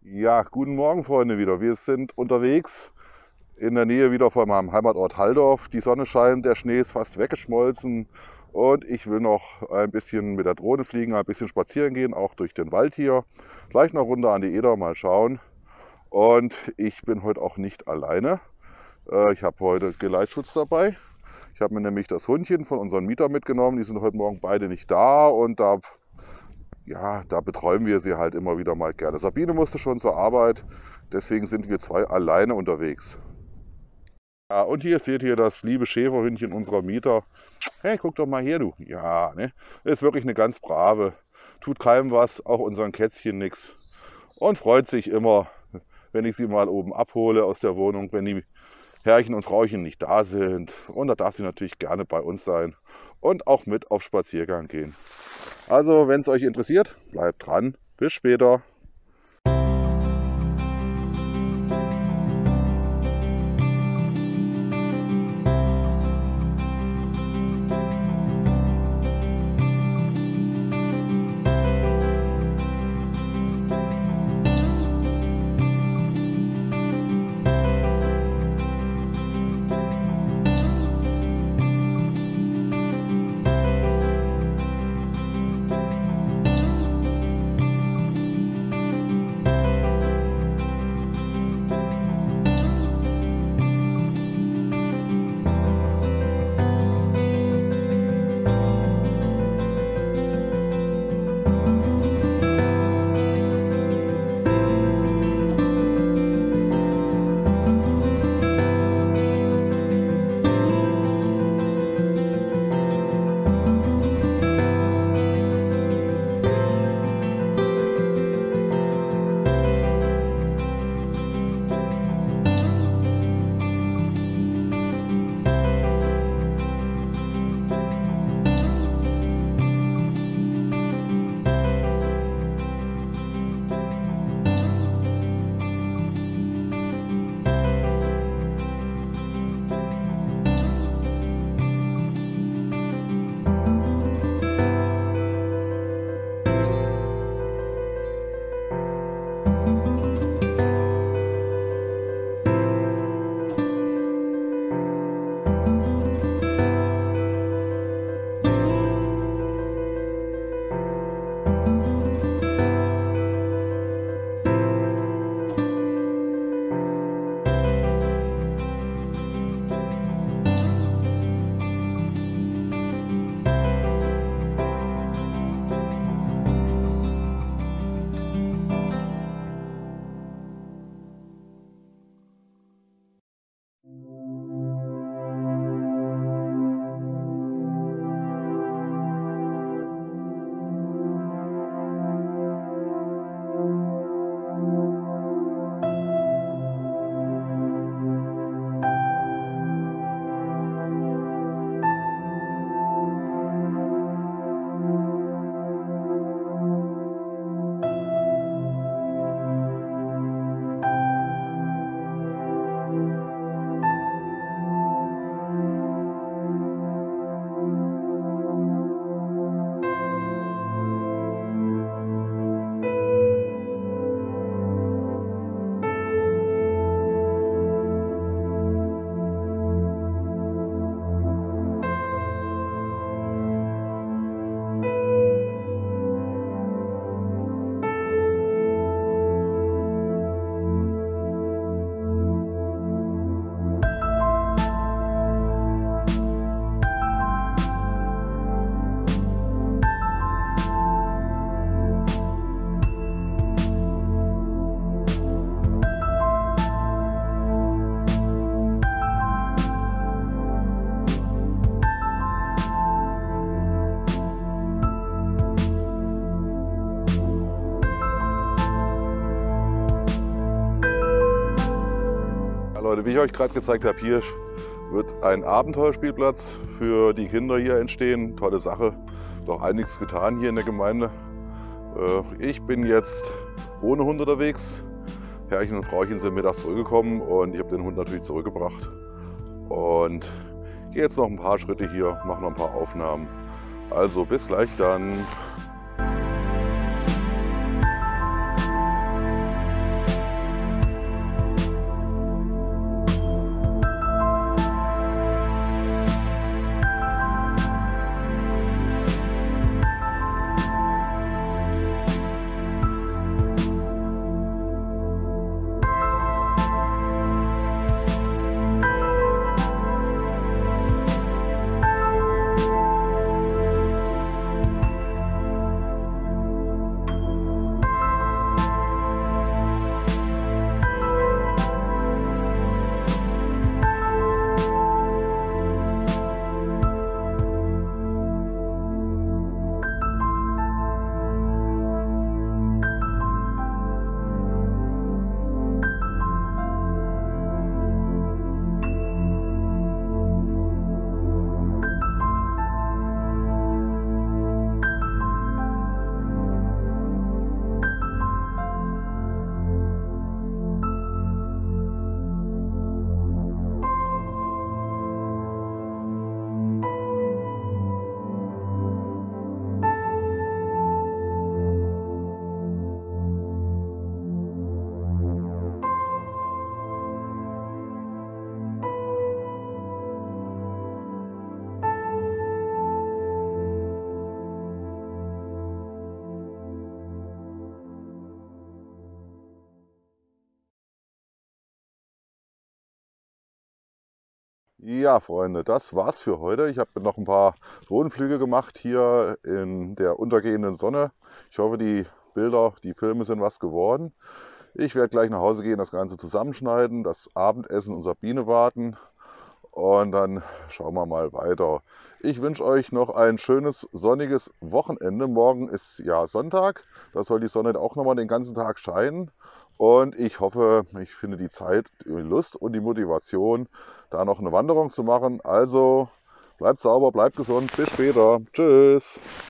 Ja, guten Morgen, Freunde, wieder. Wir sind unterwegs in der Nähe wieder von meinem Heimatort Halldorf. Die Sonne scheint, der Schnee ist fast weggeschmolzen und ich will noch ein bisschen mit der Drohne fliegen, ein bisschen spazieren gehen, auch durch den Wald hier. Vielleicht noch runter an die Eder, mal schauen. Und ich bin heute auch nicht alleine. Ich habe heute Geleitschutz dabei. Ich habe mir nämlich das Hundchen von unserem Mieter mitgenommen. Die sind heute Morgen beide nicht da und da betreuen wir sie halt immer wieder mal gerne. Sabine musste schon zur Arbeit, deswegen sind wir zwei alleine unterwegs. Ja, und hier seht ihr das liebe Schäferhündchen unserer Mieter. Hey, guck doch mal her, du. Ja, ne? Ist wirklich eine ganz brave. Tut keinem was, auch unseren Kätzchen nix. Und freut sich immer, wenn ich sie mal oben abhole aus der Wohnung, wenn die Herrchen und Frauchen nicht da sind. Und da darf sie natürlich gerne bei uns sein und auch mit auf Spaziergang gehen. Also, wenn es euch interessiert, bleibt dran. Bis später. Leute, wie ich euch gerade gezeigt habe, hier wird ein Abenteuerspielplatz für die Kinder hier entstehen. Tolle Sache, doch einiges getan hier in der Gemeinde. Ich bin jetzt ohne Hund unterwegs. Herrchen und Frauchen sind mittags zurückgekommen und ich habe den Hund natürlich zurückgebracht. Und gehe jetzt noch ein paar Schritte hier, mache noch ein paar Aufnahmen. Also bis gleich dann. Ja, Freunde, das war's für heute. Ich habe noch ein paar Drohnenflüge gemacht hier in der untergehenden Sonne. Ich hoffe, die Bilder, die Filme sind was geworden. Ich werde gleich nach Hause gehen, das Ganze zusammenschneiden, das Abendessen und Sabine warten und dann schauen wir mal weiter. Ich wünsche euch noch ein schönes sonniges Wochenende. Morgen ist ja Sonntag, da soll die Sonne auch nochmal den ganzen Tag scheinen. Und ich hoffe, ich finde die Zeit, die Lust und die Motivation, da noch eine Wanderung zu machen. Also bleibt sauber, bleibt gesund. Bis später. Tschüss.